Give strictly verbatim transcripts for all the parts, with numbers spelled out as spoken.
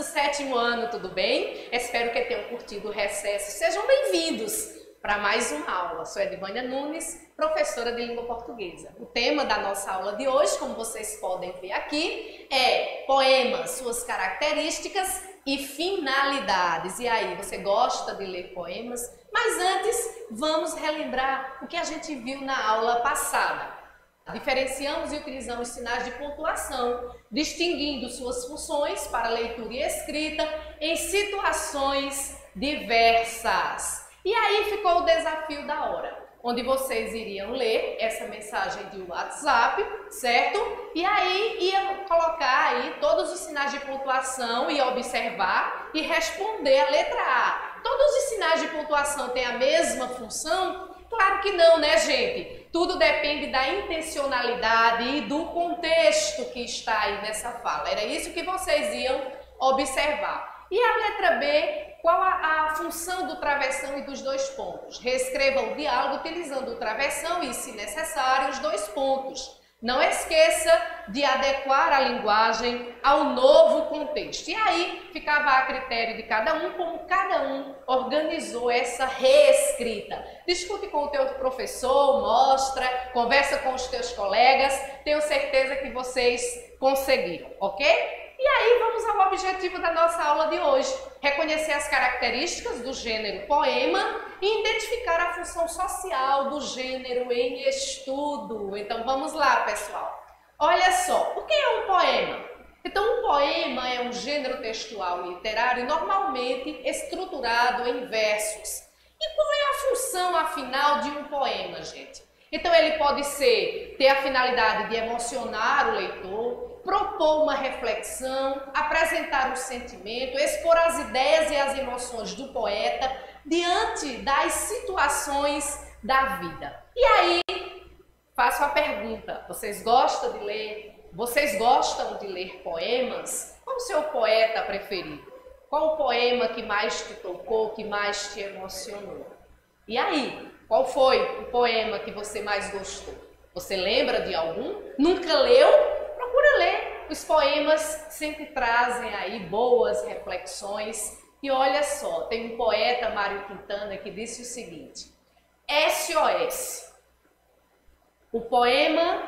sétimo ano, tudo bem? Espero que tenham curtido o recesso. Sejam bem-vindos para mais uma aula. Sou Edvânia Nunes, professora de língua portuguesa. O tema da nossa aula de hoje, como vocês podem ver aqui, é poemas, suas características e finalidades. E aí, você gosta de ler poemas? Mas antes, vamos relembrar o que a gente viu na aula passada. Diferenciamos e utilizamos sinais de pontuação, distinguindo suas funções para leitura e escrita em situações diversas. E aí ficou o desafio da hora, onde vocês iriam ler essa mensagem de WhatsApp, certo? E aí iam colocar aí todos os sinais de pontuação e observar e responder a letra A. Todos os sinais de pontuação têm a mesma função? Claro que não, né, gente? Tudo depende da intencionalidade e do contexto que está aí nessa fala. Era isso que vocês iam observar. E a letra B, qual a, a função do travessão e dos dois pontos? Reescreva o diálogo utilizando o travessão e, se necessário, os dois pontos. Não esqueça de adequar a linguagem ao novo contexto. E aí ficava a critério de cada um, como cada um organizou essa reescrita. Discute com o teu professor, mostra, conversa com os teus colegas. Tenho certeza que vocês conseguiram, ok? E aí vamos ao objetivo da nossa aula de hoje. Reconhecer as características do gênero poema e identificar a função social do gênero em estudo. Então vamos lá, pessoal. Olha só, o que é um poema? Então um poema é um gênero textual literário normalmente estruturado em versos. E qual é a função, afinal, de um poema, gente? Então ele pode ser, ter a finalidade de emocionar o leitor, propor uma reflexão, apresentar um sentimento, expor as ideias e as emoções do poeta diante das situações da vida. E aí, faço a pergunta, vocês gostam de ler? Vocês gostam de ler poemas? Qual o seu poeta preferido? Qual o poema que mais te tocou, que mais te emocionou? E aí, qual foi o poema que você mais gostou? Você lembra de algum? Nunca leu? Procura ler. Os poemas sempre trazem aí boas reflexões. E olha só, tem um poeta, Mário Quintana, que disse o seguinte: S O S. O poema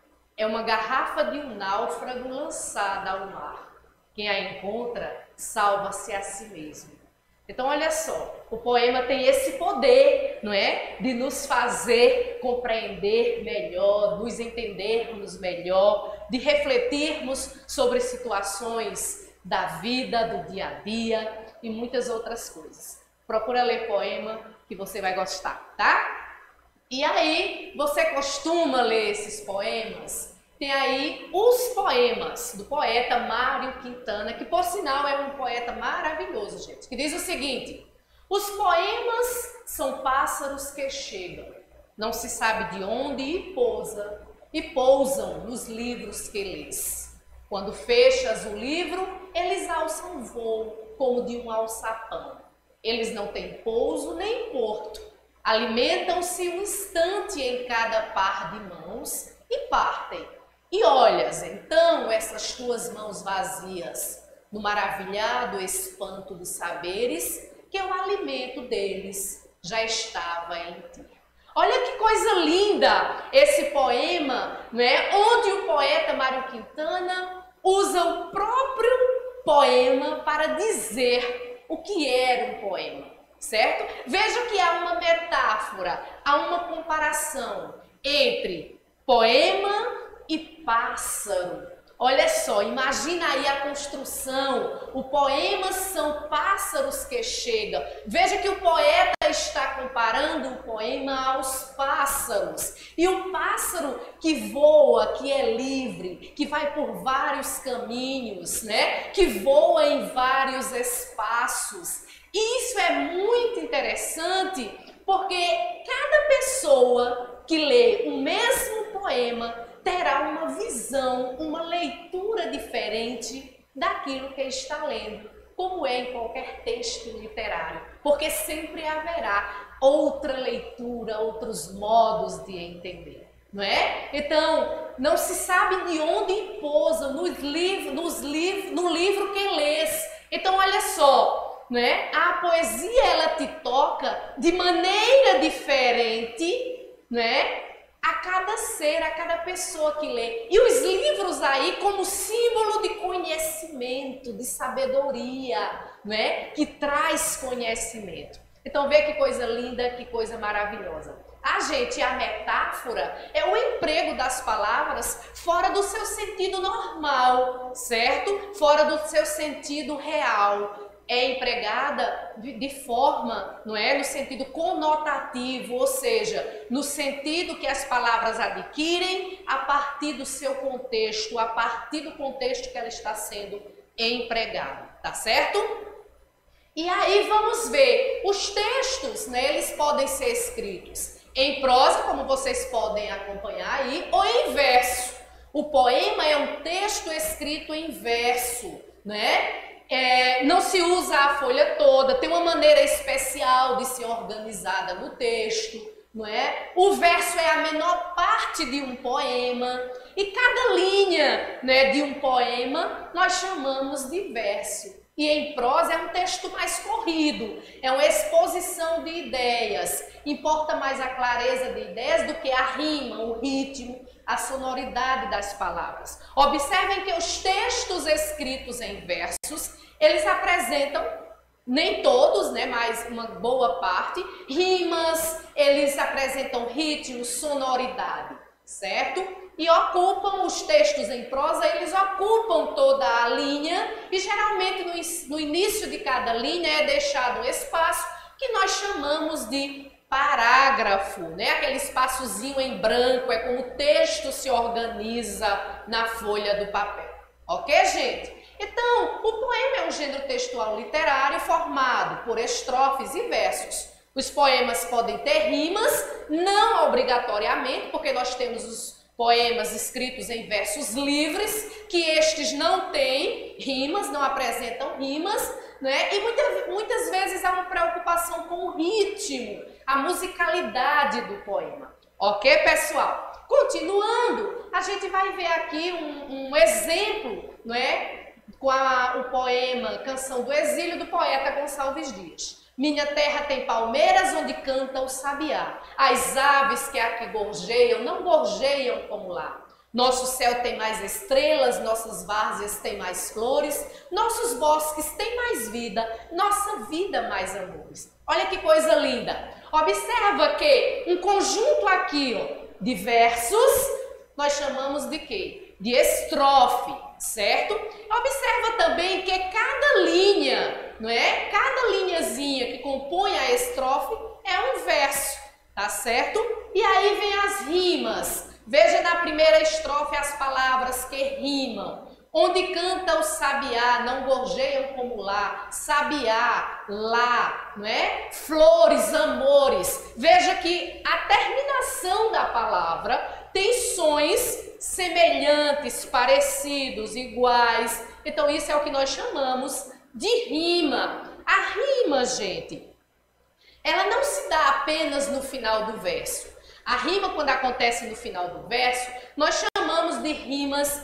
é uma garrafa de um náufrago lançada ao mar. Quem a encontra, salva-se a si mesmo. Então, olha só, o poema tem esse poder, não é? De nos fazer compreender melhor, nos entendermos melhor, de refletirmos sobre situações da vida, do dia a dia e muitas outras coisas. Procura ler poema que você vai gostar, tá? E aí, você costuma ler esses poemas? Tem aí os poemas do poeta Mário Quintana, que por sinal é um poeta maravilhoso, gente, que diz o seguinte: os poemas são pássaros que chegam, não se sabe de onde e pousa, e pousam nos livros que lês. Quando fechas o livro, eles alçam voo como de um alçapão. Eles não têm pouso nem porto, alimentam-se um instante em cada par de mãos e partem. E olhas, então, essas tuas mãos vazias, no maravilhado espanto dos saberes, que o alimento deles já estava em ti. Olha que coisa linda esse poema, né? Onde o poeta Mário Quintana usa o próprio poema para dizer o que era um poema, certo? Veja que há uma metáfora, há uma comparação entre poema e pássaro. Olha só, imagina aí a construção. O poema são pássaros que chegam. Veja que o poeta está comparando o poema aos pássaros. E o pássaro que voa, que é livre, que vai por vários caminhos, né? Que voa em vários espaços. E isso é muito interessante porque cada pessoa que lê o mesmo poema terá uma visão, uma leitura diferente daquilo que está lendo, como é em qualquer texto literário, porque sempre haverá outra leitura, outros modos de entender, não é? Então, não se sabe de onde pousam nos livros, nos livros, no livro que lês. Então, né? A poesia ela te toca de maneira diferente, né? A cada ser, a cada pessoa que lê. E os livros aí como símbolo de conhecimento, de sabedoria, né? Que traz conhecimento. Então vê que coisa linda, que coisa maravilhosa. A gente, a metáfora é o emprego das palavras fora do seu sentido normal, certo? Fora do seu sentido real. É empregada de, de forma, não é, no sentido conotativo, ou seja, no sentido que as palavras adquirem a partir do seu contexto, a partir do contexto que ela está sendo empregada, tá certo? E aí vamos ver, os textos, né, eles podem ser escritos em prosa, como vocês podem acompanhar aí, ou em verso. O poema é um texto escrito em verso, né? É, não se usa a folha toda, tem uma maneira especial de ser organizada no texto, não é? O verso é a menor parte de um poema e cada linha, né, de um poema nós chamamos de verso. E em prosa é um texto mais corrido, é uma exposição de ideias. Importa mais a clareza de ideias do que a rima, o ritmo, a sonoridade das palavras. Observem que os textos escritos em versos, eles apresentam, nem todos, né, mas uma boa parte, rimas, eles apresentam ritmo, sonoridade, certo? E ocupam os textos em prosa, eles ocupam toda a linha e geralmente no, no início de cada linha é deixado um espaço que nós chamamos de parágrafo, né? Aquele espaçozinho em branco, é como o texto se organiza na folha do papel. Ok, gente? Então, o poema é um gênero textual literário formado por estrofes e versos. Os poemas podem ter rimas, não obrigatoriamente, porque nós temos os poemas escritos em versos livres, que estes não têm rimas, não apresentam rimas, né? E muita, muitas vezes há uma preocupação com o ritmo, a musicalidade do poema. Ok, pessoal? Continuando, a gente vai ver aqui um, um exemplo, não é? Com a, o poema Canção do Exílio, do poeta Gonçalves Dias. Minha terra tem palmeiras onde canta o sabiá. As aves que aqui gorjeiam, não gorjeiam como lá. Nosso céu tem mais estrelas, nossas várzeas têm mais flores, nossos bosques têm mais vida, nossa vida mais amores. Olha que coisa linda. Observa que um conjunto aqui, ó, de versos, nós chamamos de quê? De estrofe, certo? Observa também que cada linha, não é? Cada linhazinha que compõe a estrofe é um verso, tá certo? E aí vem as rimas. Veja na primeira estrofe as palavras que rimam. Onde canta o sabiá, não gorjeiam como lá. Sabiá, lá, não é? Flores, amores. Veja que a terminação da palavra tem sons semelhantes, parecidos, iguais. Então isso é o que nós chamamos de rima. A rima, gente, ela não se dá apenas no final do verso. A rima, quando acontece no final do verso, nós chamamos de rimas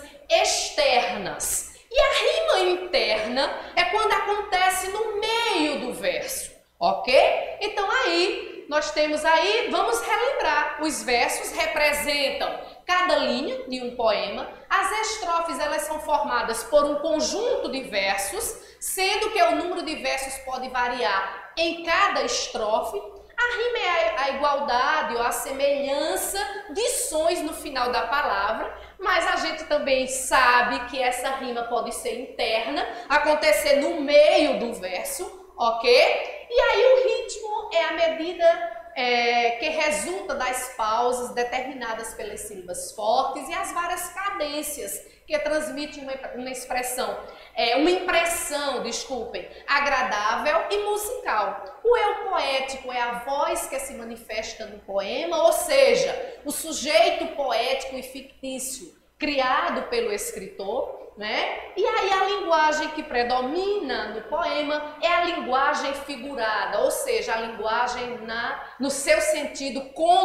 externas. E a rima interna é quando acontece no meio do verso, ok? Então aí, nós temos aí, vamos relembrar, os versos representam cada linha de um poema. As estrofes, elas são formadas por um conjunto de versos, sendo que o número de versos pode variar em cada estrofe. A rima é a igualdade ou a semelhança de sons no final da palavra, mas a gente também sabe que essa rima pode ser interna, acontecer no meio do verso, ok? E aí o ritmo é a medida é, que resulta das pausas determinadas pelas sílabas fortes e as várias cadências que transmitem uma, uma expressão, é, uma impressão, desculpem, agradável e musical. O eu poético é a voz que se manifesta no poema, ou seja, o sujeito poético e fictício criado pelo escritor, né? E aí a linguagem que predomina no poema é a linguagem figurada, ou seja, a linguagem na, no seu sentido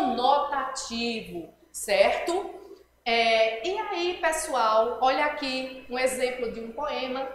conotativo, certo? É, e aí, pessoal, olha aqui um exemplo de um poema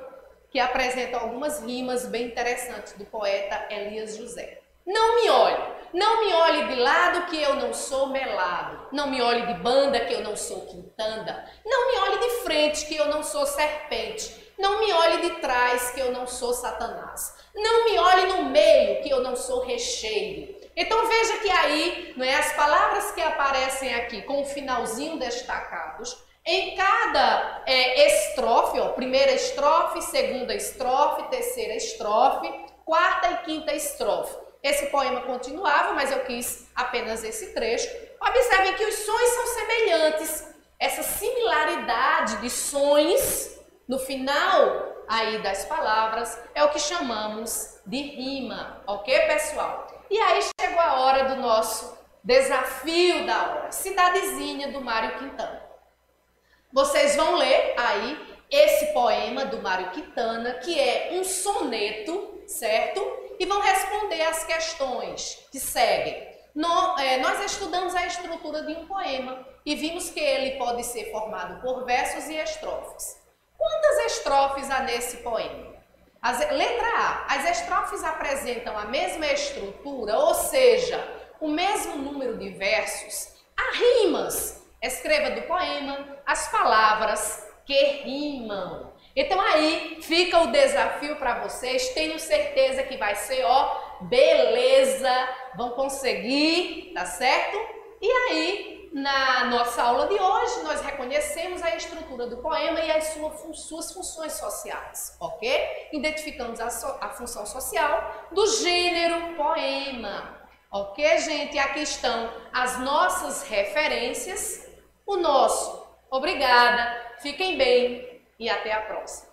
que apresenta algumas rimas bem interessantes do poeta Elias José. Não me olhe, não me olhe de lado que eu não sou melado, não me olhe de banda que eu não sou quintanda, não me olhe de frente que eu não sou serpente, não me olhe de trás que eu não sou Satanás, não me olhe no meio que eu não sou recheio. Então veja que aí, não é, as palavras que aparecem aqui com o finalzinho destacados, em cada é, estrofe, ó, primeira estrofe, segunda estrofe, terceira estrofe, quarta e quinta estrofe. Esse poema continuava, mas eu quis apenas esse trecho. Observem que os sons são semelhantes. Essa similaridade de sons no final aí das palavras é o que chamamos de rima, ok, pessoal? E aí chegou a hora do nosso desafio da hora, Cidadezinha do Mário Quintana. Vocês vão ler aí esse poema do Mário Quintana, que é um soneto, certo? E vão responder as questões que seguem. No, é, nós estudamos a estrutura de um poema e vimos que ele pode ser formado por versos e estrofes. Quantas estrofes há nesse poema? As, letra A. As estrofes apresentam a mesma estrutura, ou seja, o mesmo número de versos. Há rimas. Escreva do poema as palavras que rimam. Então aí fica o desafio para vocês. Tenho certeza que vai ser, ó, beleza. Vão conseguir, tá certo? E aí, na nossa aula de hoje, nós reconhecemos a estrutura do poema e as suas, suas funções sociais, ok? Identificamos a, so, a função social do gênero poema, ok, gente? Aqui estão as nossas referências, o nosso obrigada, fiquem bem e até a próxima.